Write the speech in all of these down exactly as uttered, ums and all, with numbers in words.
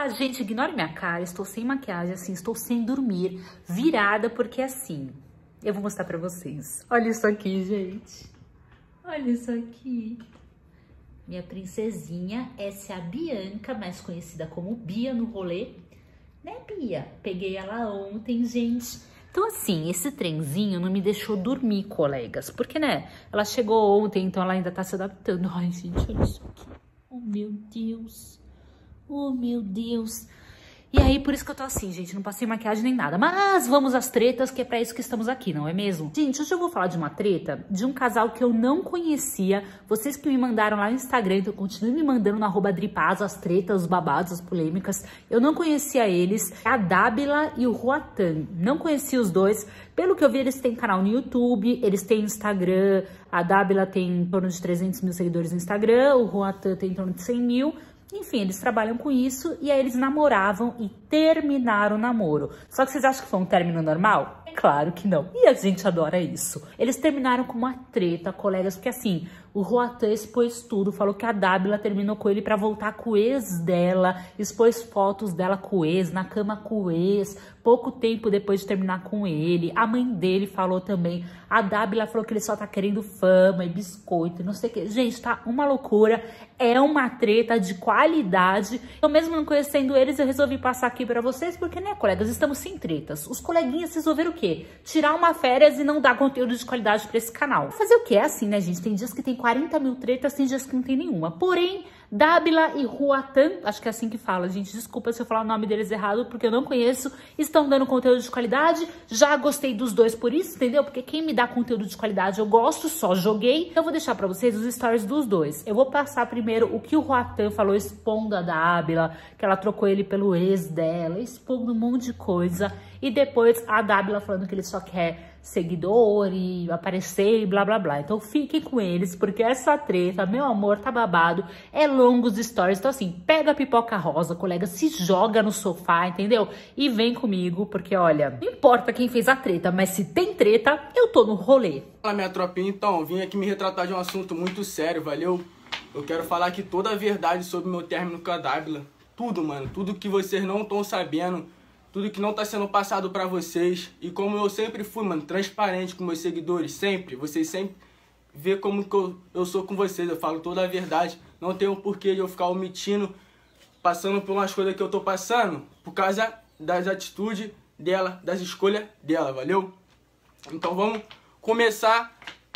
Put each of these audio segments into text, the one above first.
Ah, gente, ignore minha cara, estou sem maquiagem, assim, estou sem dormir, virada, porque assim, eu vou mostrar pra vocês. Olha isso aqui, gente. Olha isso aqui. Minha princesinha, essa é a Bianca, mais conhecida como Bia no rolê. Né, Bia? Peguei ela ontem, gente. Então, assim, esse trenzinho não me deixou dormir, colegas. Porque, né, ela chegou ontem, então ela ainda tá se adaptando. Ai, gente, olha isso aqui. Oh, meu Deus. Oh, meu Deus. E aí, por isso que eu tô assim, gente, não passei maquiagem nem nada. Mas vamos às tretas, que é pra isso que estamos aqui, não é mesmo? Gente, hoje eu vou falar de uma treta de um casal que eu não conhecia. Vocês que me mandaram lá no Instagram, então continuem me mandando no arroba Dripazo as tretas, os babados, as polêmicas. Eu não conhecia eles, a Dábila e o Ruatan. Não conhecia os dois. Pelo que eu vi, eles têm canal no YouTube, eles têm Instagram. A Dábila tem em torno de trezentos mil seguidores no Instagram, o Ruatan tem em torno de cem mil. Enfim, eles trabalham com isso e aí eles namoravam e terminaram o namoro. Só que vocês acham que foi um término normal? É claro que não. E a gente adora isso. Eles terminaram com uma treta, colegas, porque assim, o Ruatan expôs tudo, falou que a Dábila terminou com ele pra voltar com o ex dela, expôs fotos dela com o ex, na cama com o ex, pouco tempo depois de terminar com ele. A mãe dele falou também. A Dábila falou que ele só tá querendo fama e biscoito e não sei o que. Gente, tá uma loucura. É uma treta de qualidade. Eu mesmo não conhecendo eles, eu resolvi passar aqui pra vocês, porque, né, colegas, estamos sem tretas. Os coleguinhas resolveram o quê? Tirar uma férias e não dar conteúdo de qualidade pra esse canal. Fazer o quê? É assim, né, gente? Tem dias que tem quarenta mil tretas, tem dias que não tem nenhuma. Porém, Dábila e Ruatan, acho que é assim que fala, gente, desculpa se eu falar o nome deles errado, porque eu não conheço, estão dando conteúdo de qualidade, já gostei dos dois por isso, entendeu? Porque quem me dá conteúdo de qualidade eu gosto, só joguei. Então eu vou deixar pra vocês os stories dos dois. Eu vou passar primeiro o que o Ruatan falou, expondo a Dábila, que ela trocou ele pelo ex dela, expondo um monte de coisa, e depois a Dábila falando que ele só quer seguidor e aparecer e blá blá blá. Então fiquem com eles, porque essa treta, meu amor, tá babado, é longos stories. Então assim, pega a pipoca rosa, colega, se joga no sofá, entendeu? E vem comigo, porque olha, não importa quem fez a treta, mas se tem treta, eu tô no rolê. Fala, minha tropinha, então, vim aqui me retratar de um assunto muito sério, valeu? Eu quero falar aqui toda a verdade sobre o meu término com a Dábila. Tudo, mano, tudo que vocês não estão sabendo, tudo que não tá sendo passado pra vocês. E como eu sempre fui, mano, transparente com meus seguidores, sempre. Vocês sempre vê como que eu, eu sou com vocês, eu falo toda a verdade. Não tem um porquê de eu ficar omitindo, passando por umas coisas que eu tô passando, por causa das atitudes dela, das escolhas dela, valeu? Então vamos começar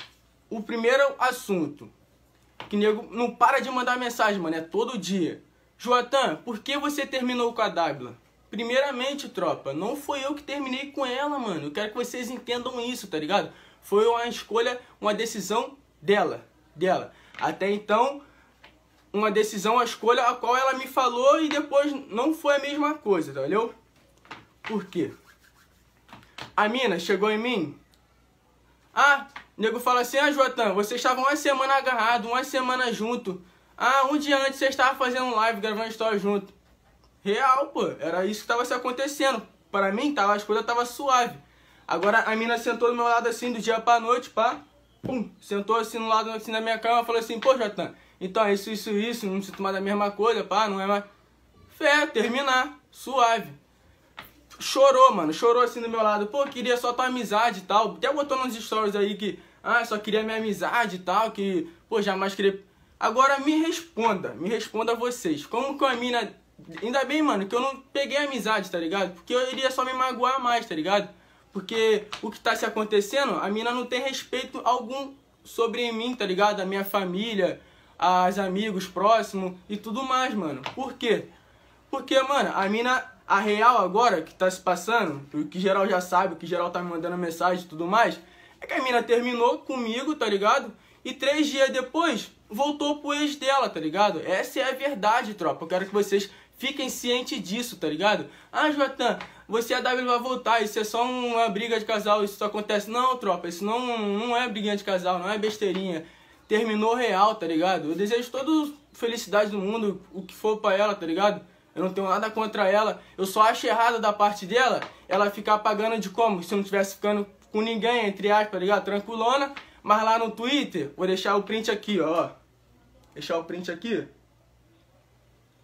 o primeiro assunto. Que nego não para de mandar mensagem, mano, é todo dia. Ruatan, por que você terminou com a Dábila? Primeiramente, tropa, não foi eu que terminei com ela, mano. Eu quero que vocês entendam isso, tá ligado? Foi uma escolha, uma decisão dela, dela. Até então, uma decisão, uma escolha a qual ela me falou e depois não foi a mesma coisa, tá, valeu? Por quê? A mina chegou em mim. Ah, o nego fala assim, ah, Ruatan, vocês estavam uma semana agarrados, uma semana junto. Ah, um dia antes vocês estavam fazendo live, gravando história junto. Real, pô, era isso que tava se acontecendo. Para mim, tava, as coisas tava suave. Agora a mina sentou do meu lado assim, do dia pra noite, pá. Pum, sentou assim no lado assim da minha cama, falou assim, pô, Ruatan, então é isso, isso, isso, não se tomar da mesma coisa, pá, não é mais. Fé, terminar, suave. Chorou, mano, chorou assim do meu lado, pô, queria só tua amizade e tal. Até botou nos stories aí que, ah, só queria minha amizade e tal, que, pô, jamais queria. Agora me responda, me responda vocês, como que a mina. Ainda bem, mano, que eu não peguei amizade, tá ligado? Porque eu iria só me magoar mais, tá ligado? Porque o que tá se acontecendo, a mina não tem respeito algum sobre mim, tá ligado? A minha família, os amigos próximos e tudo mais, mano. Por quê? Porque, mano, a mina, a real agora, que tá se passando, o que geral já sabe, o que geral tá me mandando mensagem e tudo mais, é que a mina terminou comigo, tá ligado? E três dias depois, voltou pro ex dela, tá ligado? Essa é a verdade, tropa. Eu quero que vocês fiquem cientes disso, tá ligado? Ah, Ruatan, você e a Dábila vai voltar, isso é só uma briga de casal, isso só acontece. Não, tropa, isso não, não é briguinha de casal, não é besteirinha. Terminou real, tá ligado? Eu desejo toda felicidade do mundo, o que for pra ela, tá ligado? Eu não tenho nada contra ela. Eu só acho errado da parte dela, ela ficar pagando de como? Se não tivesse ficando com ninguém, entre aspas, tá ligado? Tranquilona. Mas lá no Twitter, vou deixar o print aqui, ó. Deixar o print aqui.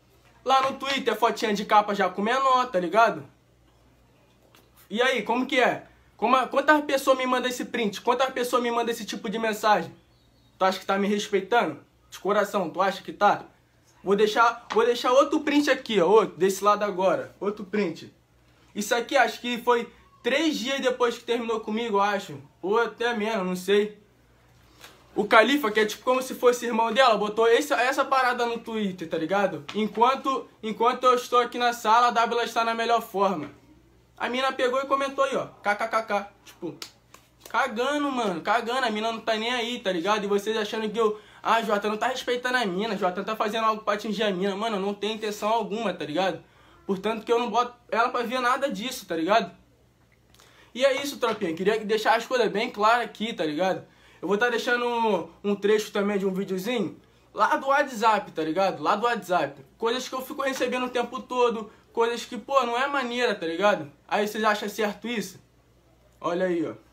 Lá no Twitter, fotinha de capa já com menor, tá ligado? E aí, como que é? Como, quantas pessoas me mandam esse print? Quantas pessoas me mandam esse tipo de mensagem? Tu acha que tá me respeitando? De coração, tu acha que tá? Vou deixar, vou deixar outro print aqui, ó, outro, desse lado agora. Outro print. Isso aqui acho que foi três dias depois que terminou comigo, eu acho. Ou até menos, não sei. O Califa, que é tipo como se fosse irmão dela, botou essa, essa parada no Twitter, tá ligado? Enquanto, enquanto eu estou aqui na sala, a Dábila está na melhor forma. A mina pegou e comentou aí, ó, kkkk, tipo, cagando, mano, cagando, a mina não tá nem aí, tá ligado? E vocês achando que eu, ah, Jota não tá respeitando a mina, Jota tá fazendo algo pra atingir a mina, mano, eu não tenho intenção alguma, tá ligado? Portanto que eu não boto ela pra ver nada disso, tá ligado? E é isso, tropinha, queria deixar as coisas bem claras aqui, tá ligado? Eu vou estar tá deixando um, um trecho também de um videozinho lá do WhatsApp, tá ligado? Lá do WhatsApp, coisas que eu fico recebendo o tempo todo, coisas que, pô, não é maneira, tá ligado? Aí vocês acham certo isso? Olha aí, ó.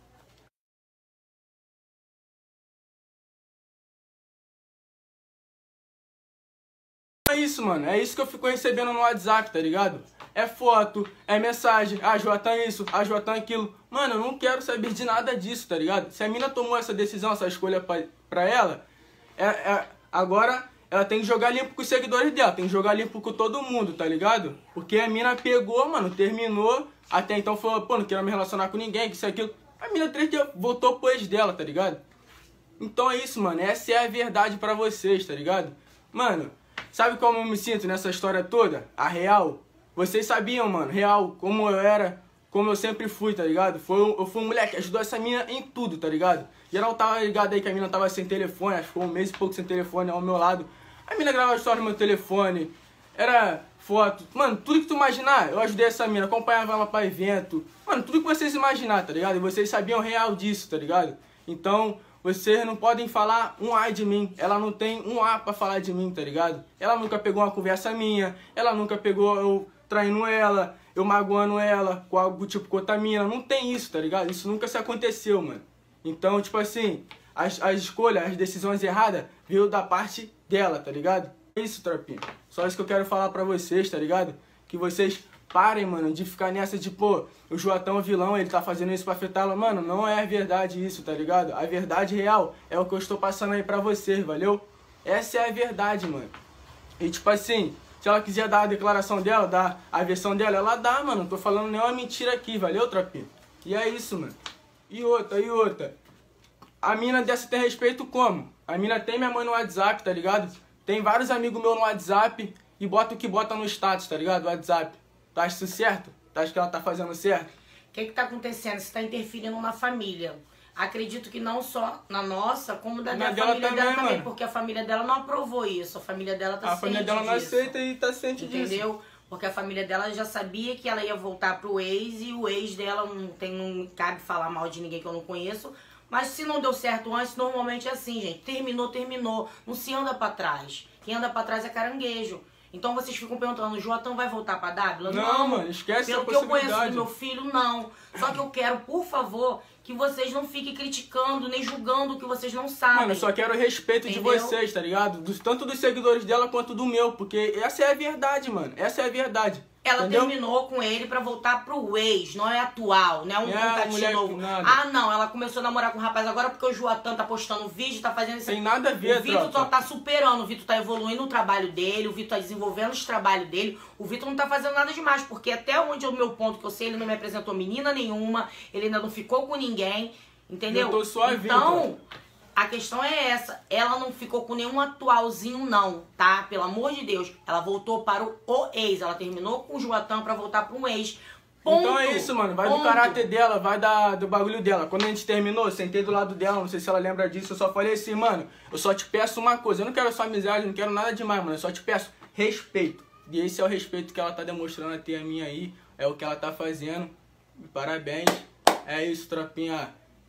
É isso, mano. É isso que eu fico recebendo no WhatsApp, tá ligado? É foto, é mensagem, ah, Joatan isso, ah, Joatan aquilo. Mano, eu não quero saber de nada disso, tá ligado? Se a mina tomou essa decisão, essa escolha pra, pra ela, é, é, agora ela tem que jogar limpo com os seguidores dela, tem que jogar limpo com todo mundo, tá ligado? Porque a mina pegou, mano, terminou, até então falou, pô, não quero me relacionar com ninguém, que isso e aquilo. A mina três dias voltou pro ex dela, tá ligado? Então é isso, mano, essa é a verdade pra vocês, tá ligado? Mano, sabe como eu me sinto nessa história toda? A real. Vocês sabiam, mano, real, como eu era, como eu sempre fui, tá ligado? Foi, eu fui um moleque que ajudou essa mina em tudo, tá ligado? Geral tava ligado aí que a mina tava sem telefone, acho que foi um mês e pouco sem telefone ao meu lado. A mina gravava história no meu telefone, era foto, mano, tudo que tu imaginar, eu ajudei essa mina, acompanhava ela pra evento, mano, tudo que vocês imaginar, tá ligado? E vocês sabiam real disso, tá ligado? Então, vocês não podem falar um A de mim, ela não tem um A pra falar de mim, tá ligado? Ela nunca pegou uma conversa minha, ela nunca pegou eu traindo ela, eu magoando ela com algo tipo contamina, não tem isso, tá ligado? Isso nunca se aconteceu, mano. Então, tipo assim, as, as escolhas, as decisões erradas veio da parte dela, tá ligado? É isso, tropinha. Só isso que eu quero falar pra vocês, tá ligado? Que vocês parem, mano, de ficar nessa de, pô, o Joatão é vilão, ele tá fazendo isso pra afetá-la. Mano, não é verdade isso, tá ligado? A verdade real é o que eu estou passando aí pra vocês, valeu? Essa é a verdade, mano. E tipo assim, se ela quiser dar a declaração dela, dar a versão dela, ela dá, mano. Não tô falando nenhuma mentira aqui, valeu, tropinha? E é isso, mano. E outra, e outra. A mina dessa tem respeito como? A mina tem minha mãe no WhatsApp, tá ligado? Tem vários amigos meus no WhatsApp e bota o que bota no status, tá ligado? WhatsApp. Tu acha isso certo? Tu acha que ela tá fazendo certo? O que que tá acontecendo? Você tá interferindo na família. Acredito que não só na nossa, como da Na da dela família também, dela também, mano. porque a família dela não aprovou isso. A família dela tá A ciente família dela não disso. aceita e tá ciente disso. Entendeu? Porque a família dela já sabia que ela ia voltar pro ex e o ex dela não tem, não cabe falar mal de ninguém que eu não conheço. Mas se não deu certo antes, normalmente é assim, gente. Terminou, terminou. Não se anda pra trás. Quem anda pra trás é caranguejo. Então vocês ficam perguntando, o Joatão vai voltar pra Dábila? Não, Não, mano, esquece pelo essa que eu conheço do possibilidade. meu filho, não. Só que eu quero, por favor, que vocês não fiquem criticando, nem julgando o que vocês não sabem. Mano, eu só quero o respeito Entendeu? de vocês, tá ligado? Dos, tanto dos seguidores dela quanto do meu, porque essa é a verdade, mano. Essa é a verdade. Ela entendeu? terminou com ele pra voltar pro ex, não é atual, não é um É, contatinho mulher novo. que nada. Ah, não, ela começou a namorar com o rapaz agora porque o Joatan tá postando vídeo, tá fazendo isso. Tem nada a ver, O Vitor tropa. só tá superando, o Vitor tá evoluindo o trabalho dele, o Vitor tá desenvolvendo os trabalhos dele, o Vitor não tá fazendo nada demais, porque até onde é o meu ponto que eu sei, ele não me apresentou menina nenhuma, ele ainda não ficou com ninguém, entendeu? Eu tô suave, então, a questão é essa, ela não ficou com nenhum atualzinho não, tá? Pelo amor de Deus, ela voltou para o, o ex, ela terminou com o Joatan pra voltar para um ex. Ponto. Então é isso, mano. Vai Ponto. do caráter dela, vai da, do bagulho dela. Quando a gente terminou, eu sentei do lado dela, não sei se ela lembra disso, eu só falei assim, mano, eu só te peço uma coisa, eu não quero só amizade, não quero nada demais, mano, eu só te peço respeito. E esse é o respeito que ela tá demonstrando até a mim aí, é o que ela tá fazendo. Parabéns. É isso, tropinha.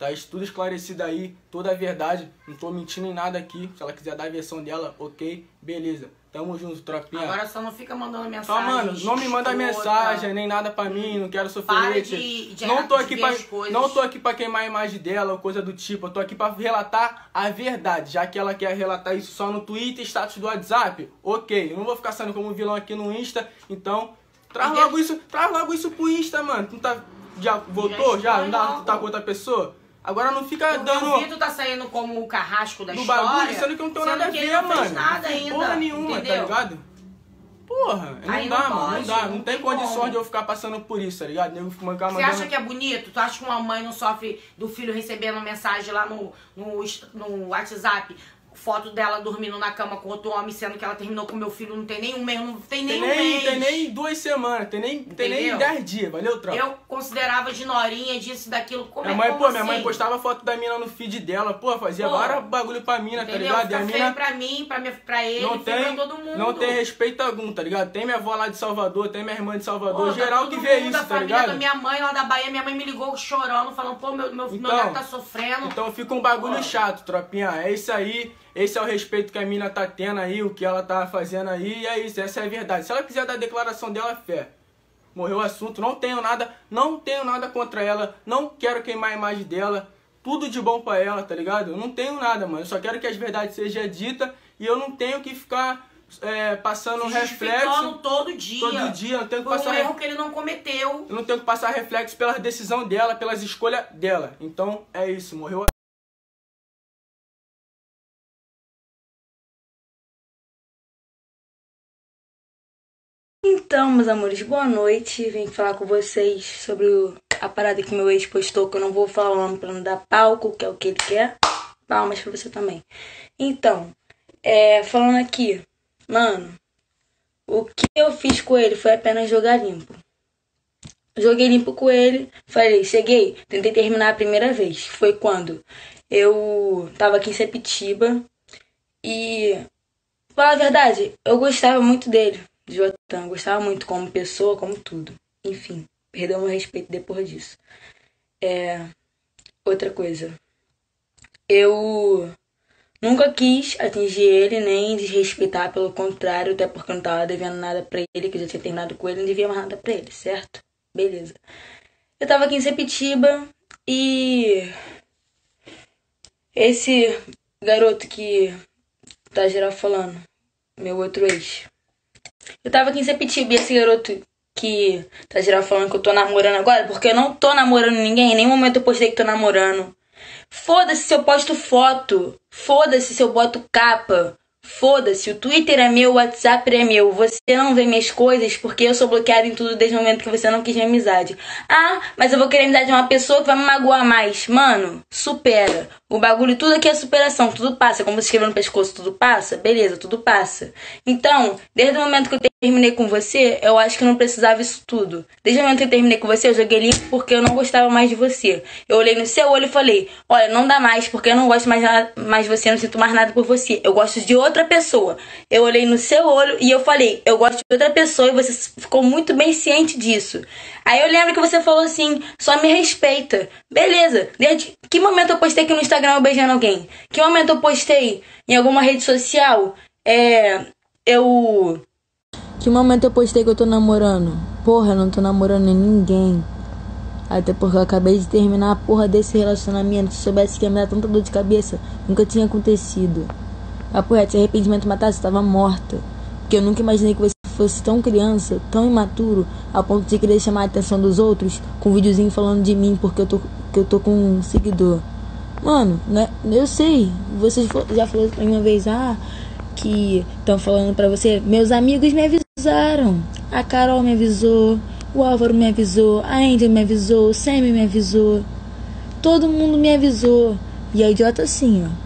Tá tudo esclarecido aí, toda a verdade. Não tô mentindo em nada aqui. Se ela quiser dar a versão dela, ok, beleza. Tamo junto, tropinha. Agora só não fica mandando mensagem. Só, mano, não me manda mensagem, nem nada pra mim, não quero sofrer. Para de, de não tô aqui pra, coisas. não tô aqui pra queimar a imagem dela ou coisa do tipo. Eu tô aqui pra relatar a verdade. Já que ela quer relatar isso só no Twitter, status do WhatsApp, ok. Eu não vou ficar saindo como vilão aqui no Insta, então traz logo isso, traz logo isso pro Insta, mano. Tu tá, já voltou? Já? já? Não dá, tu tá com outra pessoa? Agora não fica o dando... O Vitor tá saindo como o carrasco da do história. Bagulho, sendo que eu não tenho nada a ver, não mano. Fez nada ainda, porra nenhuma, entendeu? tá ligado? Porra, não aí dá, não mano, pode, não dá. Não, não tem tem condições como. de eu ficar passando por isso, tá ligado? Nego fica mandando... Você acha que é bonito? Tu acha que uma mãe não sofre do filho recebendo mensagem lá no, no, no WhatsApp? Foto dela dormindo na cama com outro homem, sendo que ela terminou com meu filho, não tem nenhum mês, não tem nenhum tem nem, mês. Tem nem duas semanas, tem nem, tem nem dez dias, valeu, tropa? Eu considerava de norinha, disso, daquilo, como minha é mãe, como pô, assim? minha mãe postava foto da mina no feed dela, pô, fazia Pô, vários bagulho pra mina, entendeu? tá ligado? E a Fica mina... feio pra mim, pra, minha, pra ele, não tem, pra todo mundo. Não tem respeito algum, tá ligado? Tem minha avó lá de Salvador, tem minha irmã de Salvador, Pô, geral tá que todo vê mundo, isso, a tá família ligado? da minha mãe lá da Bahia, minha mãe me ligou chorando, falando, pô, meu, meu, então, meu neto tá sofrendo. Então fica um bagulho pô. chato, tropinha. É isso aí. Esse é o respeito que a mina tá tendo aí, o que ela tá fazendo aí, e é isso, essa é a verdade. Se ela quiser dar a declaração dela, fé. Morreu o assunto, não tenho nada, não tenho nada contra ela, não quero queimar a imagem dela, tudo de bom pra ela, tá ligado? Eu não tenho nada, mano, eu só quero que as verdades sejam ditas e eu não tenho que ficar é, passando Se reflexo todo dia. Todo dia, eu não tenho que por passar um erro que ele não cometeu. Eu não tenho que passar reflexo pela decisão dela, pelas escolhas dela. Então é isso, morreu. Então, meus amores, boa noite. Vim falar com vocês sobre o, a parada que meu ex postou, que eu não vou falar o nome pra não dar palco, que é o que ele quer. Palmas pra você também. Então, é, falando aqui, mano, o que eu fiz com ele foi apenas jogar limpo. Joguei limpo com ele, falei, cheguei, tentei terminar a primeira vez. Foi quando eu tava aqui em Sepitiba e, pra falar a verdade, eu gostava muito dele. Jotan, gostava muito como pessoa, como tudo. Enfim, perdeu meu respeito depois disso. É, outra coisa. Eu nunca quis atingir ele, nem desrespeitar, pelo contrário, até porque eu não tava devendo nada pra ele, que eu já tinha terminado com ele, não devia mais nada pra ele, certo? Beleza. Eu tava aqui em Sepitiba e esse garoto que tá geral falando, meu outro ex, eu tava aqui em Sepitiba e esse garoto que tá geral falando que eu tô namorando agora, porque eu não tô namorando ninguém, em nenhum momento eu postei que tô namorando. Foda-se se eu posto foto, foda-se se eu boto capa, foda-se, o Twitter é meu, o WhatsApp é meu, você não vê minhas coisas porque eu sou bloqueada em tudo desde o momento que você não quis minha amizade. Ah, mas eu vou querer amizade de uma pessoa que vai me magoar mais. Mano, supera. O bagulho, tudo aqui é superação, tudo passa. Como você escreveu no pescoço, tudo passa? Beleza, tudo passa. Então, desde o momento que eu terminei com você, eu acho que eu não precisava isso tudo. Desde o momento que eu terminei com você, eu joguei limpo porque eu não gostava mais de você. Eu olhei no seu olho e falei, olha, não dá mais porque eu não gosto mais, mais de você, eu não sinto mais nada por você. Eu gosto de outra pessoa. Eu olhei no seu olho e eu falei, eu gosto de outra pessoa e você ficou muito bem ciente disso. Aí eu lembro que você falou assim, só me respeita. Beleza, desde que momento eu postei aqui no Instagram eu beijando alguém? Que momento eu postei em alguma rede social? É, eu... Que momento eu postei que eu tô namorando? Porra, eu não tô namorando nem ninguém. Até porque eu acabei de terminar a porra desse relacionamento. Se soubesse que ia me dar tanta dor de cabeça, nunca tinha acontecido. A porra, se arrependimento matasse, eu tava morta. Porque eu nunca imaginei que você fosse tão criança, tão imaturo, a ponto de querer chamar a atenção dos outros com um videozinho falando de mim porque eu tô, que eu tô com um seguidor. Mano, né? Eu sei, você já falou pra mim uma vez, ah, que estão falando pra você, meus amigos me avisaram, a Carol me avisou, o Álvaro me avisou, a Angel me avisou, o Sammy me avisou, todo mundo me avisou, e a idiota assim, ó,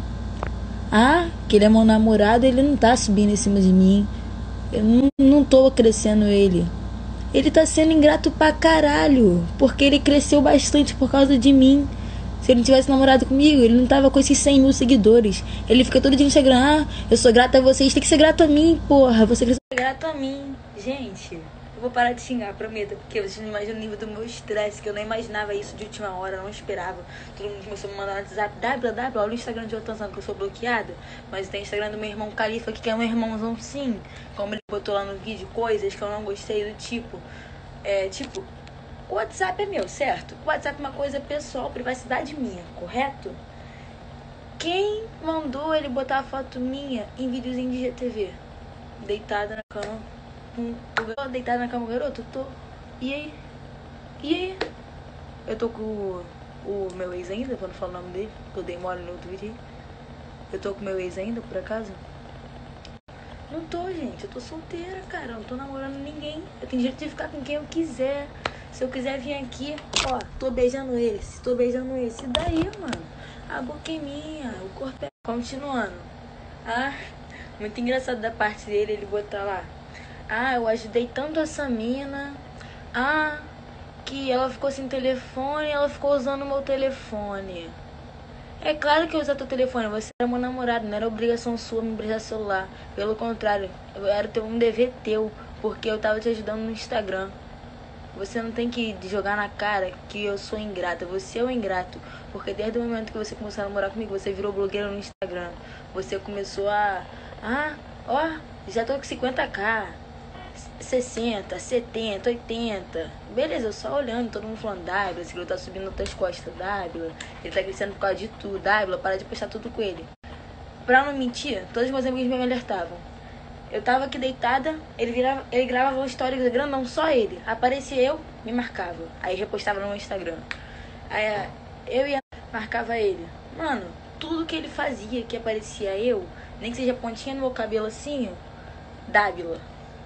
ah, que ele é meu namorado, ele não tá subindo em cima de mim, eu não, não tô crescendo ele, ele tá sendo ingrato pra caralho, porque ele cresceu bastante por causa de mim. Se ele não tivesse namorado comigo, ele não tava com esses cem mil seguidores. Ele fica todo dia no Instagram, ah, eu sou grata a vocês, tem que ser grato a mim, porra. Você precisa ser grato a mim. Gente, Eu vou parar de xingar, prometo, porque vocês não imaginam o nível do meu estresse, que eu não imaginava isso de última hora, eu não esperava. Todo mundo começou a me mandar no WhatsApp, W W, olha o Instagram de outra que eu sou bloqueada, mas tem o Instagram do meu irmão Califa, que é meu irmãozão sim, como ele botou lá no vídeo, coisas que eu não gostei, do tipo, é, tipo, o WhatsApp é meu, certo? O WhatsApp é uma coisa pessoal, privacidade minha, correto? Quem mandou ele botar a foto minha em videozinho de G T V? Deitada na cama. Com o deitada na cama, garoto, eu tô. E aí? E aí? Eu tô com o, o meu ex ainda, pra não falar o nome dele, que eu dei mole no outro vídeo aí. Eu tô com o meu ex ainda, por acaso? Não tô, gente. Eu tô solteira, cara. Eu não tô namorando ninguém. Eu tenho direito de ficar com quem eu quiser. Se eu quiser vir aqui, ó, tô beijando esse, tô beijando esse. E daí, mano? A boca é minha, o corpo é... Continuando. Ah, muito engraçado da parte dele, ele botar lá. Ah, eu ajudei tanto essa mina. Ah, que ela ficou sem telefone, ela ficou usando o meu telefone. É claro que eu usei teu telefone, você era meu namorado, não era obrigação sua me emprestar celular. Pelo contrário, eu era ter um dever teu, porque eu tava te ajudando no Instagram. Você não tem que jogar na cara que eu sou ingrata. Você é o ingrato. Porque desde o momento que você começou a namorar comigo, você virou blogueira no Instagram. Você começou a... Ah, ó, já tô com cinquenta k. sessenta, setenta, oitenta. Beleza, eu só olhando, todo mundo falando, Dábila, esse garoto tá subindo nas tuas costas, Dábila. Ele tá crescendo por causa de tudo, Dábila, para de postar tudo com ele. Pra não mentir, todos os meus amigos me alertavam. Eu tava aqui deitada, ele, virava, ele gravava um story grandão, só ele. Aparecia eu, me marcava. Aí repostava no meu Instagram. Aí eu ia, marcava ele. Mano, tudo que ele fazia, que aparecia eu, nem que seja pontinha no meu cabelo assim, Dábila.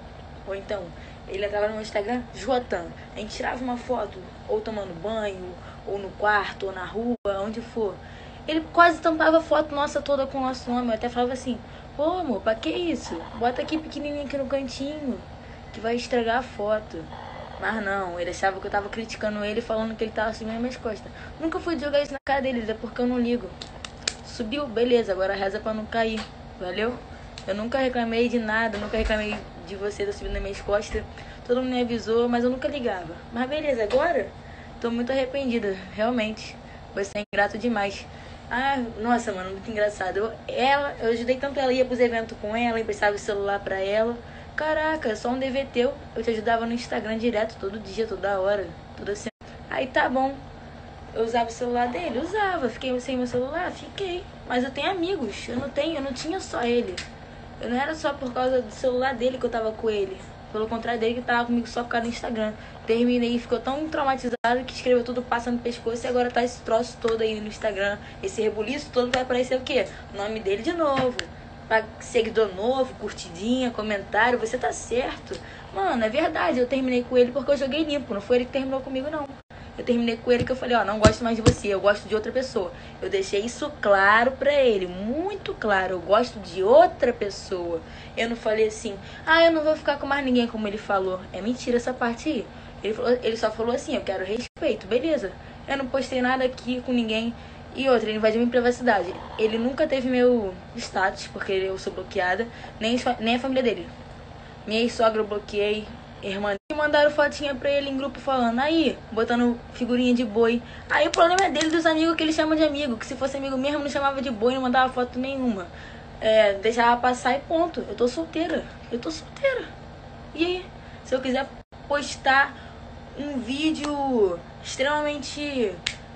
Ou então, ele entrava no meu Instagram, Jotan. A gente tirava uma foto, ou tomando banho, ou no quarto, ou na rua, onde for. Ele quase tampava a foto nossa toda com o nosso nome. Eu até falava assim, pô, amor, pra que isso? Bota aqui pequenininho aqui no cantinho, que vai estragar a foto. Mas não, ele achava que eu tava criticando ele, falando que ele tava subindo nas minhas costas. Nunca fui jogar isso na cara dele, é porque eu não ligo. Subiu, beleza, agora reza pra não cair, valeu? Eu nunca reclamei de nada, nunca reclamei de você ter subido nas minhas costas. Todo mundo me avisou, mas eu nunca ligava. Mas beleza, agora tô muito arrependida, realmente. Você é ingrato demais. Ah, nossa, mano, muito engraçado. Eu, ela, eu ajudei tanto ela, ia pros eventos com ela, emprestava o celular pra ela. Caraca, só um dever teu. Eu te ajudava no Instagram direto, todo dia, toda hora, toda semana. Aí tá bom. Eu usava o celular dele? Usava. Fiquei sem meu celular? Fiquei. Mas eu tenho amigos. Eu não tenho, eu não tinha só ele. Eu não era só por causa do celular dele que eu tava com ele. Pelo contrário dele que tava comigo só por causa do Instagram. Terminei e ficou tão traumatizado que escreveu tudo passando no pescoço e agora tá esse troço todo aí no Instagram. Esse rebuliço todo vai aparecer o quê? O nome dele de novo. Pra seguidor novo, curtidinha, comentário. Você tá certo. Mano, é verdade. Eu terminei com ele porque eu joguei limpo. Não foi ele que terminou comigo, não. Eu terminei com ele que eu falei, ó, não gosto mais de você, eu gosto de outra pessoa. Eu deixei isso claro pra ele, muito claro, eu gosto de outra pessoa. Eu não falei assim, ah, eu não vou ficar com mais ninguém, como ele falou. É mentira essa parte aí. Ele, falou, ele só falou assim, eu quero respeito, beleza. Eu não postei nada aqui com ninguém. E outra, ele invadiu minha privacidade. Ele nunca teve meu status, porque eu sou bloqueada, nem, nem a família dele. Minha ex-sogra eu bloqueei, irmã. E mandaram fotinha pra ele em grupo falando, aí, botando figurinha de boi. Aí o problema é dele, dos amigos que ele chama de amigo. Que se fosse amigo mesmo, não chamava de boi, não mandava foto nenhuma. É, deixava passar e ponto. Eu tô solteira. Eu tô solteira. E aí, se eu quiser postar um vídeo extremamente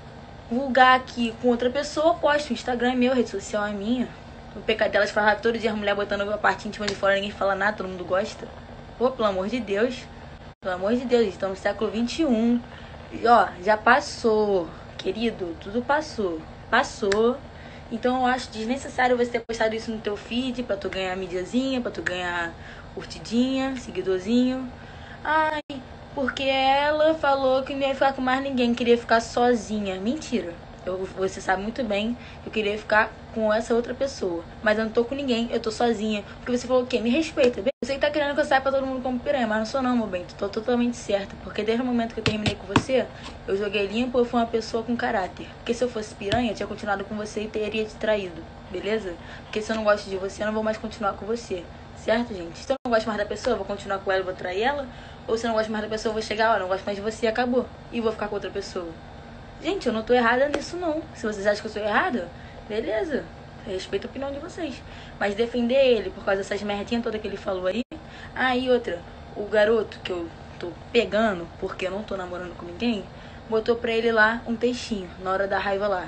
vulgar aqui com outra pessoa, eu posto. O Instagram é meu, a rede social é minha. O pecado delas fala todo dia, a mulher botando a parte íntima de fora, ninguém fala nada, todo mundo gosta. Pô, pelo amor de Deus. Pelo amor de Deus, estamos no século vinte e um. E, ó, já passou, querido, tudo passou. Passou. Então eu acho desnecessário você ter postado isso no teu feed pra tu ganhar mídiazinha, pra tu ganhar curtidinha, seguidorzinho. Ai, porque ela falou que não ia ficar com mais ninguém, queria ficar sozinha. Mentira. Eu, você sabe muito bem que eu queria ficar com essa outra pessoa. Mas eu não tô com ninguém, eu tô sozinha. Porque você falou o quê? Me respeita, bem? Você que tá querendo que eu saia pra todo mundo como piranha, mas não sou não, meu bem. Tô totalmente certa. Porque desde o momento que eu terminei com você, eu joguei limpo, eu fui uma pessoa com caráter. Porque se eu fosse piranha, eu tinha continuado com você e teria te traído, beleza? Porque se eu não gosto de você, eu não vou mais continuar com você. Certo, gente? Se eu não gosto mais da pessoa, eu vou continuar com ela e vou trair ela. Ou se eu não gosto mais da pessoa, eu vou chegar, ó, não gosto mais de você e acabou. E vou ficar com outra pessoa. Gente, eu não tô errada nisso, não. Se vocês acham que eu sou errada, beleza. Eu respeito a opinião de vocês. Mas defender ele por causa dessas merdinhas todas que ele falou aí. Ah, e outra. O garoto que eu tô pegando, porque eu não tô namorando com ninguém, botou pra ele lá um textinho, na hora da raiva lá.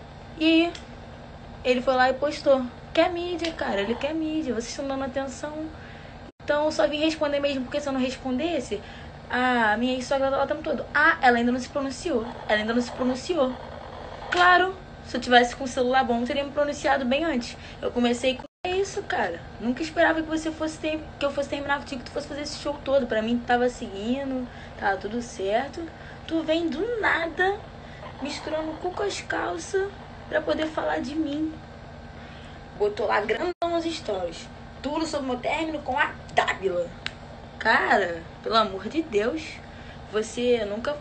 E ele foi lá e postou. Quer mídia, cara. Ele quer mídia. Vocês estão dando atenção. Então eu só vim responder mesmo, porque se eu não respondesse, a minha ex-sogra lá o tempo todo. Ah, ela ainda não se pronunciou. Ela ainda não se pronunciou. Claro, se eu tivesse com o celular bom, eu teria me pronunciado bem antes. Eu comecei com isso, cara. Nunca esperava que você fosse ter... que eu fosse terminar contigo, que tu fosse fazer esse show todo. Pra mim, tu tava seguindo, tava tudo certo. Tu vem do nada, misturando cu com as calças pra poder falar de mim. Botou lá grandão nos stories. Tudo sobre o meu término com a Dábila. Cara, pelo amor de Deus, você nunca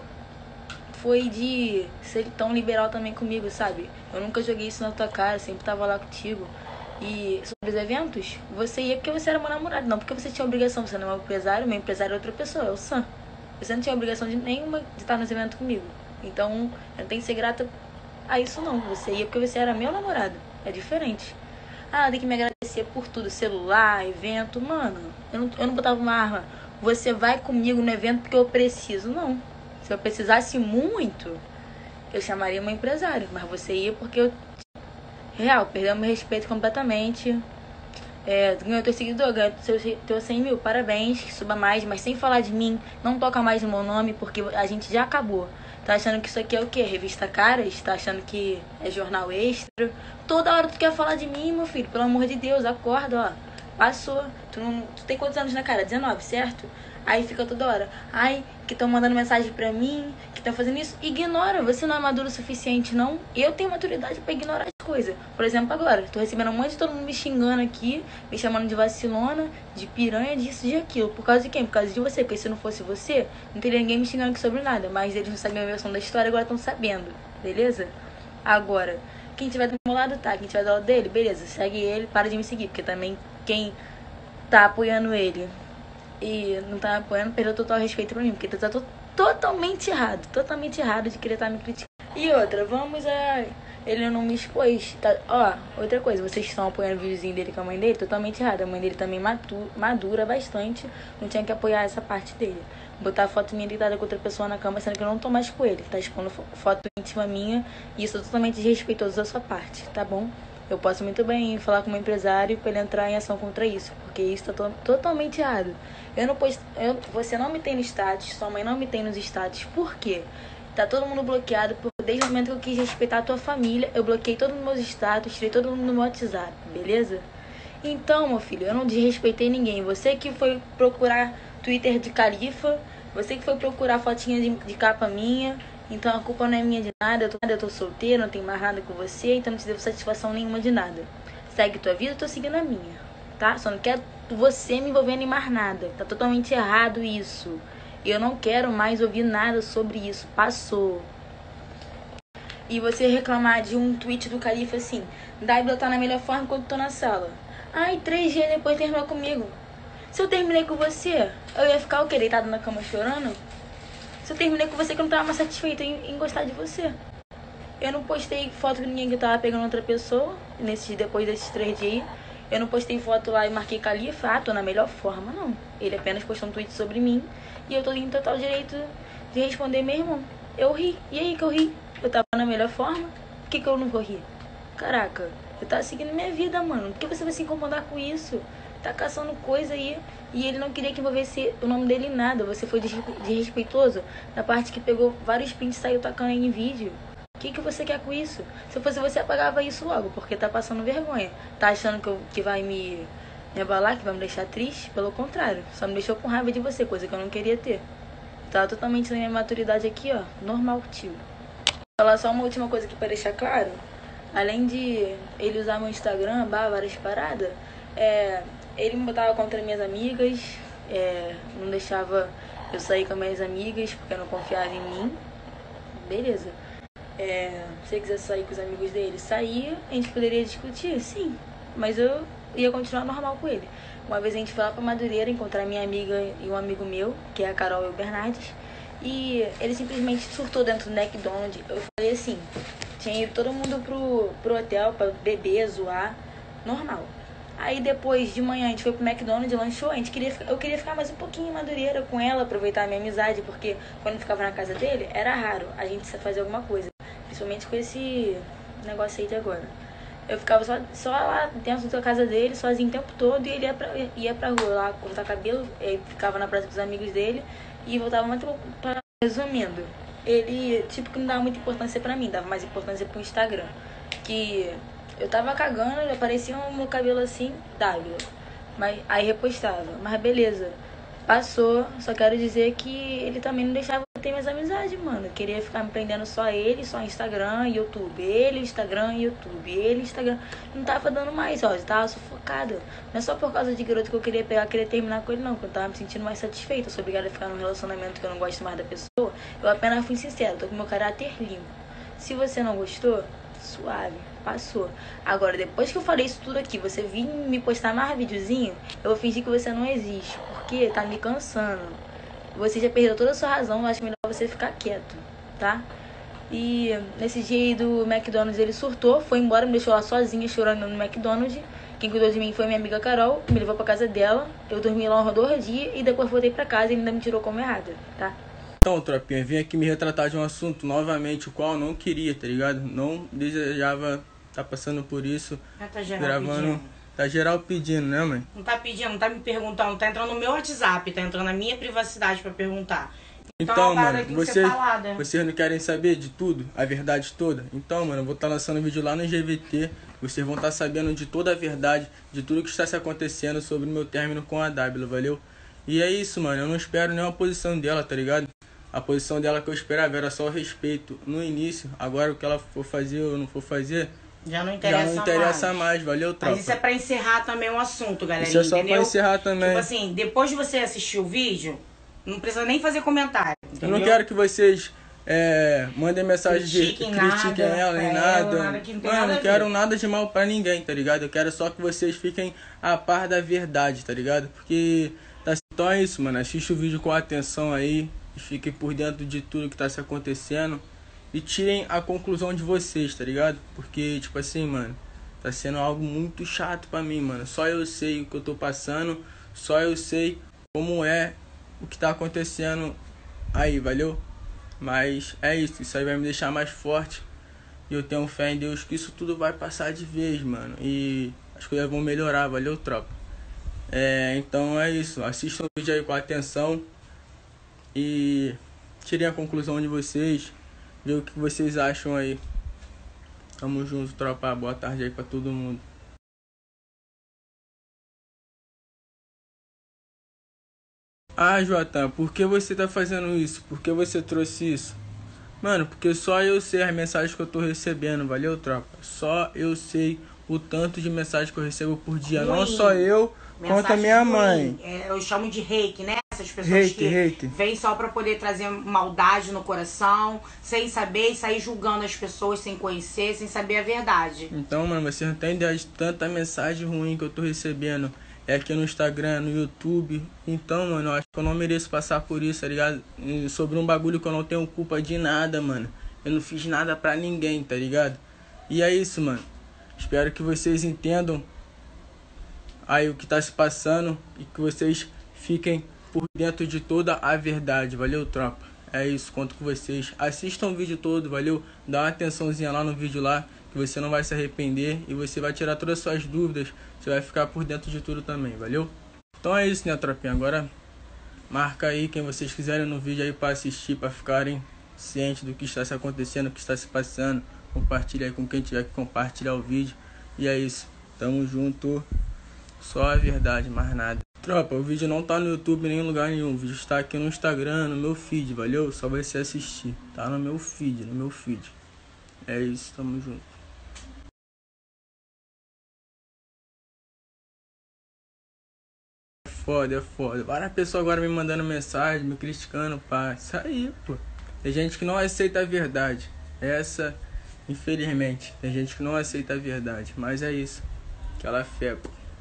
foi de ser tão liberal também comigo, sabe? Eu nunca joguei isso na tua cara, sempre tava lá contigo. E sobre os eventos, você ia porque você era meu namorado, não porque você tinha obrigação. Você não é meu empresário, meu empresário é outra pessoa, é o Sam. Você não tinha obrigação de nenhuma de estar nos eventos comigo. Então, eu não tenho que ser grata a isso não. Você ia porque você era meu namorado. É diferente. Ah, tem que me agradecer por tudo. Celular, evento. Mano, eu não, eu não botava uma arma. Você vai comigo no evento porque eu preciso. Não. Se eu precisasse muito, eu chamaria meu empresário. Mas você ia porque eu... Real, perdeu meu respeito completamente. É, ganhou teu seguidor, ganhou teu cem mil. Parabéns, suba mais. Mas sem falar de mim, não toca mais no meu nome porque a gente já acabou. Tá achando que isso aqui é o quê? Revista Caras? Tá achando que é jornal extra? Toda hora tu quer falar de mim, meu filho. Pelo amor de Deus, acorda, ó. Passou. Tu, não, tu tem quantos anos na cara? dezenove, certo? Aí fica toda hora. Ai, que estão mandando mensagem pra mim, que estão fazendo isso. Ignora. Você não é maduro o suficiente, não. Eu tenho maturidade pra ignorar as coisas. Por exemplo, agora. Tô recebendo um monte de todo mundo me xingando aqui, me chamando de vacilona, de piranha, disso e de aquilo. Por causa de quem? Por causa de você. Porque se não fosse você, não teria ninguém me xingando aqui sobre nada. Mas eles não sabem a versão da história, agora estão sabendo. Beleza? Agora, quem tiver do meu lado, tá. Quem tiver do lado dele, beleza. Segue ele, para de me seguir. Porque também quem tá apoiando ele e não tá apoiando, perdeu total respeito pra mim, porque tá to totalmente errado, totalmente errado de querer estar me criticando. E outra, vamos a... Ele não me expôs, tá? Ó, outra coisa, vocês estão apoiando o videozinho dele com a mãe dele, totalmente errado. A mãe dele também madura, madura bastante, não tinha que apoiar essa parte dele. Botar foto minha deitada com outra pessoa na cama, sendo que eu não tô mais com ele, tá expondo foto íntima minha, e isso é totalmente desrespeitoso da sua parte, tá bom? Eu posso muito bem falar com o meu empresário para ele entrar em ação contra isso, porque isso tá to totalmente errado. Eu não post... eu... Você não me tem no status, sua mãe não me tem nos status. Por quê? Tá todo mundo bloqueado, porque desde o momento que eu quis respeitar a tua família, eu bloqueei todos os meus status, tirei todo mundo do meu WhatsApp, beleza? Então, meu filho, eu não desrespeitei ninguém. Você que foi procurar Twitter de Califa, você que foi procurar fotinha de, de capa minha, então a culpa não é minha de nada, eu tô, eu tô solteira, não tenho mais nada com você, então não te devo satisfação nenhuma de nada. Segue tua vida, eu tô seguindo a minha, tá? Só não quero você me envolvendo em mais nada, tá totalmente errado isso. Eu não quero mais ouvir nada sobre isso, passou. E você reclamar de um tweet do Califa assim, Dábila tá na melhor forma enquanto tô na sala. Ai, três dias depois terminou comigo. Se eu terminei com você, eu ia ficar o quê? Deitado na cama chorando? Se eu terminei com você que eu não tava mais satisfeita em, em gostar de você. Eu não postei foto com ninguém que eu tava pegando outra pessoa, nesses, depois desses três dias. Eu não postei foto lá e marquei Califa, ah, tô na melhor forma, não. Ele apenas postou um tweet sobre mim e eu tô em total direito de responder mesmo. Eu ri, e aí que eu ri? Eu tava na melhor forma, por que que eu não vou rir? Caraca, eu tava seguindo minha vida, mano. Por que você vai se incomodar com isso? Tá caçando coisa aí. E ele não queria que envolvesse o nome dele em nada. Você foi desrespeitoso na parte que pegou vários prints e saiu tacando aí em vídeo. O que que você quer com isso? Se eu fosse você, apagava isso logo, porque tá passando vergonha. Tá achando que, eu, que vai me, me abalar, que vai me deixar triste? Pelo contrário, só me deixou com raiva de você, coisa que eu não queria ter. Tava totalmente na minha maturidade aqui, ó. Normal contigo. Vou falar só uma última coisa aqui pra deixar claro. Além de ele usar meu Instagram, bah, várias paradas, é, ele me botava contra minhas amigas, é, não deixava eu sair com as minhas amigas porque não confiava em mim. Beleza. É, se você quiser sair com os amigos dele, sair, a gente poderia discutir, sim. Mas eu ia continuar normal com ele. Uma vez a gente foi lá pra Madureira encontrar minha amiga e um amigo meu, que é a Carol e o Bernardes, e ele simplesmente surtou dentro do McDonald's. Eu falei assim, tinha ido todo mundo pro, pro hotel pra beber, zoar, normal. Aí depois de manhã a gente foi pro McDonald's, lanchou, a gente queria, eu queria ficar mais um pouquinho em Madureira com ela, aproveitar a minha amizade, porque quando eu ficava na casa dele, era raro a gente fazer alguma coisa, principalmente com esse negócio aí de agora. Eu ficava só, só lá dentro da casa dele, sozinho o tempo todo, e ele ia pra, ia pra rua lá cortar cabelo, ele ficava na praça com os amigos dele e voltava muito pra... Resumindo, ele tipo que não dava muita importância pra mim, dava mais importância pro Instagram, que eu tava cagando, aparecia o meu cabelo assim, W, mas aí repostava, mas beleza. Passou, só quero dizer que ele também não deixava eu ter minhas amizades, mano. Queria ficar me prendendo só ele, só Instagram e YouTube. Ele, Instagram e YouTube. Ele, Instagram. Não tava dando mais, ó. Eu tava sufocada. Não é só por causa de garoto que eu queria pegar, queria terminar com ele, não. Porque eu tava me sentindo mais satisfeita. Eu sou obrigada a ficar num relacionamento que eu não gosto mais da pessoa. Eu apenas fui sincera, tô com meu caráter limpo. Se você não gostou, suave, passou. Agora, depois que eu falei isso tudo aqui, você vir me postar mais videozinho, eu vou fingir que você não existe, porque tá me cansando. Você já perdeu toda a sua razão, eu acho melhor você ficar quieto, tá? E nesse dia aí do McDonald's ele surtou, foi embora, me deixou lá sozinha chorando no McDonald's. Quem cuidou de mim foi minha amiga Carol, me levou pra casa dela, eu dormi lá um dois dias e depois voltei pra casa e ele ainda me tirou como errada, tá? Então, tropinha, vim aqui me retratar de um assunto novamente, o qual eu não queria, tá ligado? Não desejava tá passando por isso, tá geral gravando, pedindo. Tá geral pedindo, né, mãe? Não tá pedindo, não tá me perguntando, tá entrando no meu WhatsApp, tá entrando na minha privacidade pra perguntar. Então, então é mano, você, falada. vocês não querem saber de tudo, a verdade toda? Então, mano, eu vou estar tá lançando vídeo lá no G V T, vocês vão estar tá sabendo de toda a verdade, de tudo que está se acontecendo sobre o meu término com a W, valeu? E é isso, mano, eu não espero nenhuma posição dela, tá ligado? A posição dela que eu esperava era só o respeito no início. Agora o que ela for fazer ou não for fazer, já não interessa, já não interessa mais. mais. Valeu, tropa. Mas isso é pra encerrar também o assunto, galerinha. Isso é só entendeu? pra encerrar também. Tipo assim, depois de você assistir o vídeo, não precisa nem fazer comentário. Entendeu? Eu não quero que vocês é, mandem mensagem critiquem de critiquem nada, ela nem ela, nada. nada que não tem Mano, nada eu não a quero ver. nada de mal pra ninguém, tá ligado? Eu quero só que vocês fiquem a par da verdade, tá ligado? Porque tá, então é isso, mano. Assiste o vídeo com atenção aí. Fiquem por dentro de tudo que tá se acontecendo e tirem a conclusão de vocês, tá ligado? Porque, tipo assim, mano, tá sendo algo muito chato pra mim, mano. Só eu sei o que eu tô passando, só eu sei como é o que tá acontecendo aí, valeu? Mas é isso, isso aí vai me deixar mais forte e eu tenho fé em Deus que isso tudo vai passar de vez, mano. E as coisas vão melhorar, valeu, tropa? É, então é isso, assistam o vídeo aí com atenção. E tirem a conclusão de vocês, ver o que vocês acham aí. Tamo junto, tropa. Boa tarde aí pra todo mundo. Ah, Jota, por que você tá fazendo isso? Por que você trouxe isso? Mano, porque só eu sei as mensagens que eu tô recebendo, valeu, tropa? Só eu sei o tanto de mensagens que eu recebo por dia. Ruim. Não só eu, Mensagem quanto a minha ruim. mãe. É, eu chamo de hate, né? Essas pessoas Hate, que hate. vêm só pra poder trazer maldade no coração, sem saber e sair julgando as pessoas sem conhecer, sem saber a verdade. Então, mano, você não tem ideia de tanta mensagem ruim que eu tô recebendo. É aqui no Instagram, no YouTube. Então, mano, eu acho que eu não mereço passar por isso, tá ligado? E sobre um bagulho que eu não tenho culpa de nada, mano. Eu não fiz nada pra ninguém, tá ligado? E é isso, mano. Espero que vocês entendam aí o que tá se passando e que vocês fiquem por dentro de toda a verdade, valeu, tropa? É isso, conto com vocês. Assistam o vídeo todo, valeu? Dá uma atençãozinha lá no vídeo lá, que você não vai se arrepender e você vai tirar todas as suas dúvidas. Você vai ficar por dentro de tudo também, valeu? Então é isso, né, tropinha? Agora marca aí quem vocês quiserem no vídeo aí pra assistir, pra ficarem cientes do que está se acontecendo, o que está se passando. Compartilha aí com quem tiver que compartilhar o vídeo. E é isso, tamo junto. Só a verdade, mais nada. Tropa, o vídeo não tá no YouTube em nenhum lugar nenhum. O vídeo está aqui no Instagram, no meu feed, valeu? Só vai você assistir. Tá no meu feed, no meu feed. É isso, tamo junto. É foda, é foda. Várias pessoas agora me mandando mensagem, me criticando, pá. Isso aí, pô. Tem gente que não aceita a verdade. Essa, infelizmente, tem gente que não aceita a verdade. Mas é isso. Aquela fé, pô.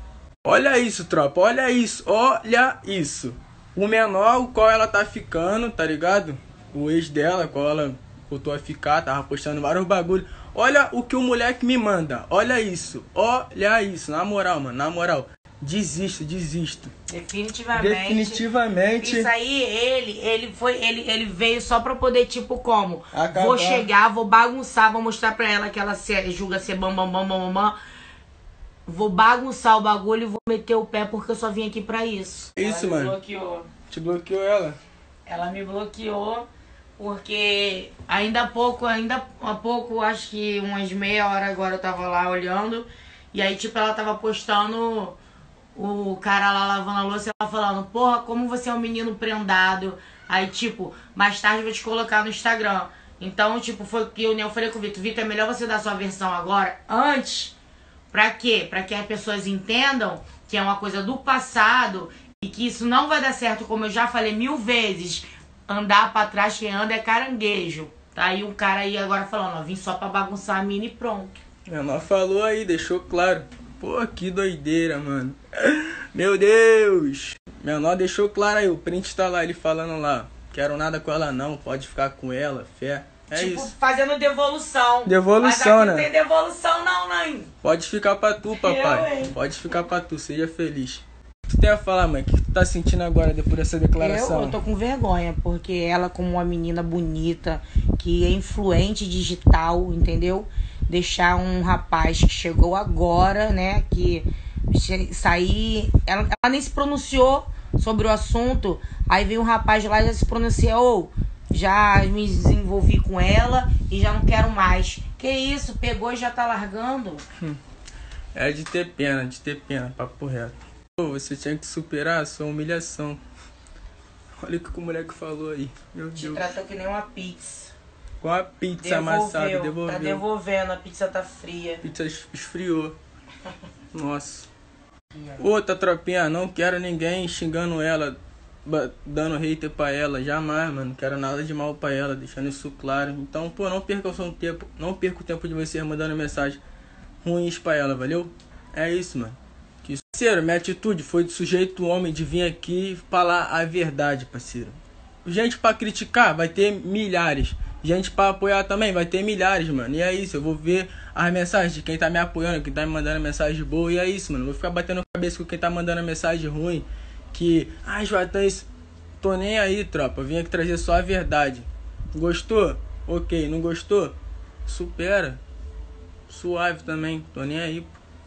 Olha isso, tropa, olha isso, olha isso. O menor, o qual ela tá ficando, tá ligado? O ex dela, qual ela voltou a ficar, tava postando vários bagulho. Olha o que o moleque me manda, olha isso, olha isso, na moral, mano, na moral. Desisto, desisto. Definitivamente. Definitivamente. Isso aí, ele, ele foi, ele, ele veio só pra poder, tipo, como? Acabar. Vou chegar, vou bagunçar, vou mostrar pra ela que ela se, julga ser bam, bam, bam, bam, bam. Vou bagunçar o bagulho e vou meter o pé porque eu só vim aqui pra isso. Isso, ela mano. Me bloqueou. Te bloqueou ela? Ela me bloqueou porque ainda há pouco, ainda há pouco, acho que umas meia hora agora eu tava lá olhando. E aí, tipo, ela tava postando o cara lá lavando a louça e ela falando, porra, como você é um menino prendado. Aí, tipo, mais tarde eu vou te colocar no Instagram. Então, tipo, foi o que eu, eu falei com o Vitor. Vitor, é melhor você dar sua versão agora, antes. Pra quê? Pra que as pessoas entendam que é uma coisa do passado e que isso não vai dar certo, como eu já falei mil vezes. Andar pra trás, quem anda é caranguejo. Tá aí um cara aí agora falando, ó, vim só pra bagunçar a mina e pronto. Menor falou aí, deixou claro. Pô, que doideira, mano. Meu Deus. Menor deixou claro aí, o print tá lá, ele falando lá. Quero nada com ela não, pode ficar com ela, fé. É tipo, isso. Fazendo devolução. Devolução, mas aqui né? Não tem devolução não, mãe. Pode ficar pra tu, papai. Eu, Pode ficar pra tu, seja feliz. O que tu tem a falar, mãe? O que tu tá sentindo agora depois dessa declaração? Eu, eu tô com vergonha, porque ela, como uma menina bonita, que é influente digital, entendeu? Deixar um rapaz que chegou agora, né? Que sair. Ela, ela nem se pronunciou sobre o assunto. Aí veio um rapaz lá e já se pronunciou. Já me desenvolvi com ela e já não quero mais. Que isso? Pegou e já tá largando? Hum. É de ter pena, de ter pena, papo reto. Pô, você tinha que superar a sua humilhação. Olha o que o moleque falou aí. Meu Te Deus. tratou que nem uma pizza. Com a pizza Devolveu, amassada, devolveu. Tá devolvendo, a pizza tá fria. A pizza esfriou. Nossa. Outra tropinha, não quero ninguém xingando ela, dando hater pra ela. Jamais, mano. Não quero nada de mal pra ela, deixando isso claro. Então, pô, não perca o seu tempo. Não perca o tempo de você mandando mensagem ruins pra ela, valeu? É isso, mano. Que parceiro, minha atitude foi de sujeito homem de vir aqui falar a verdade, parceiro. Gente pra criticar, vai ter milhares. Gente pra apoiar também, vai ter milhares, mano. E é isso, eu vou ver as mensagens de quem tá me apoiando, quem tá me mandando mensagem boa. E é isso, mano. Vou ficar batendo cabeça com quem tá mandando mensagem ruim. Que, ah, Joatã, isso. Tô nem aí, tropa. Vim aqui trazer só a verdade. Gostou? Ok. Não gostou? Supera. Suave também. Tô nem aí.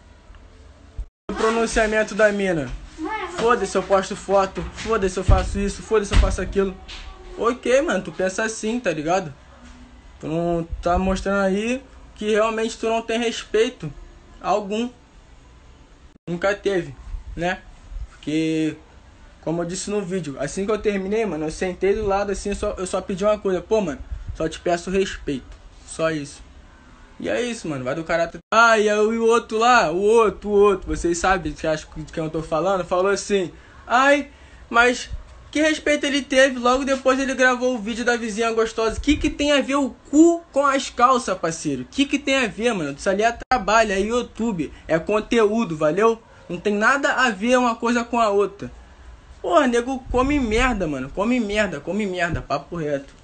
O pronunciamento da mina. Foda-se eu posto foto. Foda-se eu faço isso. Foda-se eu faço aquilo. Ok, mano. Tu pensa assim, tá ligado? Tu não tá mostrando aí que realmente tu não tem respeito algum. Nunca teve, né? Porque, como eu disse no vídeo, assim que eu terminei, mano, eu sentei do lado assim, eu só, eu só pedi uma coisa. Pô, mano, só te peço respeito. Só isso. E é isso, mano, vai do caráter. Ah, e aí o outro lá, o outro, o outro, vocês sabem que acho de quem eu tô falando, falou assim: ai, mas que respeito ele teve? Logo depois ele gravou o vídeo da vizinha gostosa. O que que tem a ver o cu com as calças, parceiro? O que que tem a ver, mano? Isso ali é trabalho, é YouTube, é conteúdo, valeu? Não tem nada a ver uma coisa com a outra. Porra, nego come merda, mano. Come merda, come merda, papo reto.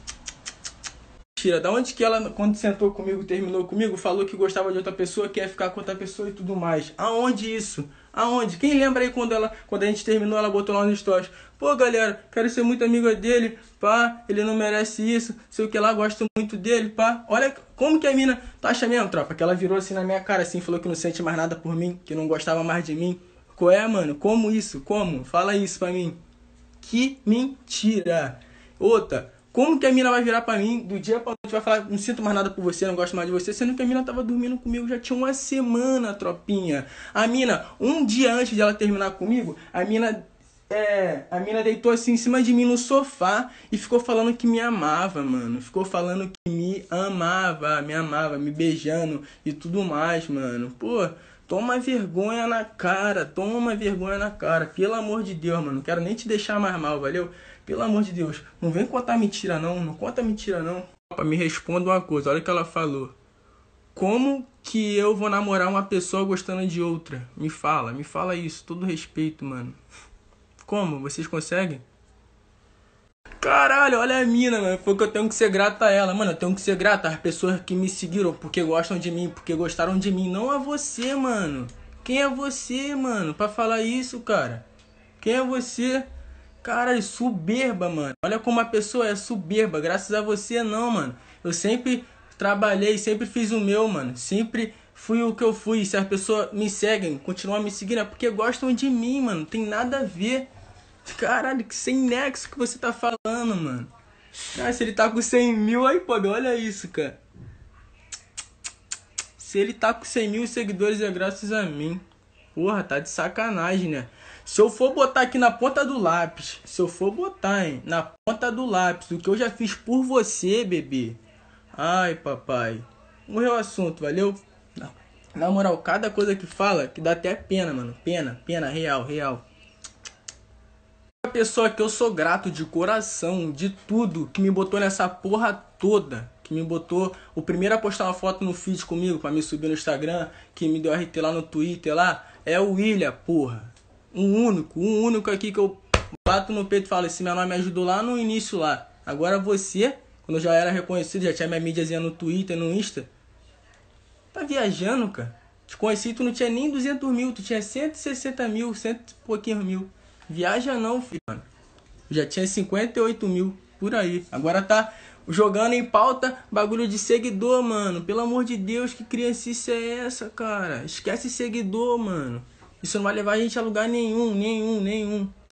Tira, da onde que ela, quando sentou comigo, terminou comigo, falou que gostava de outra pessoa, que ia ficar com outra pessoa e tudo mais? Aonde isso? Aonde? Quem lembra aí quando, ela, quando a gente terminou, ela botou lá nos stories: pô, galera, quero ser muito amiga dele, pá, ele não merece isso, sei o que lá, gosto muito dele, pá. Olha como que a mina, tu acha mesmo, tropa? Que ela virou assim na minha cara, assim, falou que não sente mais nada por mim, que não gostava mais de mim. Qual é, mano? Como isso? Como? Fala isso pra mim. Que mentira. Outra. Como que a mina vai virar pra mim do dia pra noite, vai falar: não sinto mais nada por você, não gosto mais de você, sendo que a mina tava dormindo comigo já tinha uma semana, tropinha. A mina, um dia antes de ela terminar comigo, a mina, é, a mina deitou assim em cima de mim no sofá e ficou falando que me amava, mano. Ficou falando que me amava, me amava, me beijando e tudo mais, mano. Pô, toma vergonha na cara, toma vergonha na cara, pelo amor de Deus, mano. Não quero nem te deixar mais mal, valeu? Pelo amor de Deus, não vem contar mentira não, não conta mentira não. Me responda uma coisa, olha o que ela falou. Como que eu vou namorar uma pessoa gostando de outra? Me fala, me fala isso, todo respeito, mano. Como? Vocês conseguem? Caralho, olha a mina, mano. Foi que eu tenho que ser grato a ela. Mano, eu tenho que ser grato às pessoas que me seguiram porque gostam de mim, porque gostaram de mim. Não a você, mano. Quem é você, mano, pra falar isso, cara? Quem é você? Caralho, soberba, mano. Olha como a pessoa é soberba. Graças a você, não, mano. Eu sempre trabalhei, sempre fiz o meu, mano. Sempre fui o que eu fui. Se as pessoas me seguem, continuam me seguindo, é porque gostam de mim, mano. Tem nada a ver. Caralho, que sem nexo que você tá falando, mano. Cara, se ele tá com cem mil, aí, pô, olha isso, cara. Se ele tá com cem mil seguidores é graças a mim. Porra, tá de sacanagem, né? Se eu for botar aqui na ponta do lápis, se eu for botar, hein, na ponta do lápis, o que eu já fiz por você, bebê. Ai, papai. Morreu o assunto, valeu? Na moral, cada coisa que fala, que dá até pena, mano. Pena, pena, real, real. A pessoa que eu sou grato de coração, de tudo, que me botou nessa porra toda, que me botou o primeiro a postar uma foto no feed comigo pra me subir no Instagram, que me deu R T lá no Twitter lá, é o William, porra. Um único, um único aqui que eu bato no peito e falo, esse meu nome me ajudou lá no início lá. Agora você, quando eu já era reconhecido, já tinha minha mídiazinha no Twitter, no Insta, tá viajando, cara. Te conheci, tu não tinha nem duzentos mil, tu tinha cento e sessenta mil, cento e pouquinhos mil. Viaja não, filho, mano. Já tinha cinquenta e oito mil, por aí. Agora tá jogando em pauta bagulho de seguidor, mano. Pelo amor de Deus, que criancice é essa, cara? Esquece seguidor, mano. Isso não vai levar a gente a lugar nenhum, nenhum, nenhum.